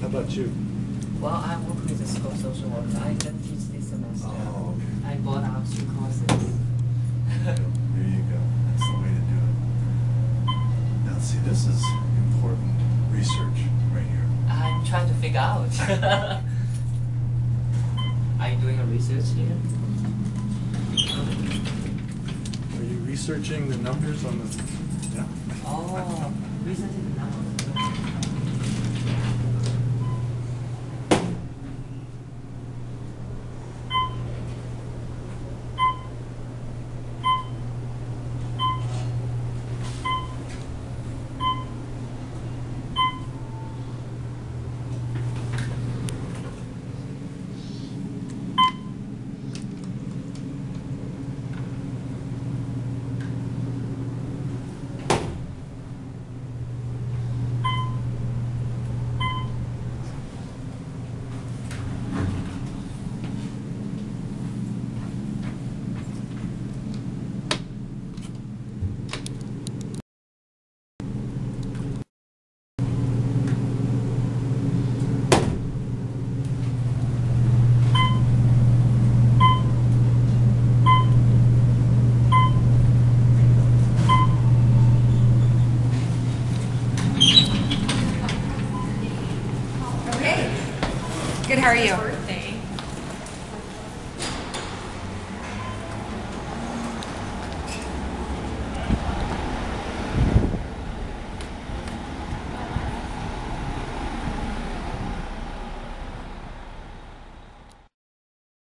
about you? Well, I work with the school social worker. I didn't teach this semester. Oh, okay. I bought out 2 courses. There you go. That's the way to do it. Now, see, this is important research right here. I'm trying to figure out. Are you doing a research here? Are you researching the numbers on the... Yeah. Oh, researching the numbers. Good, how are you?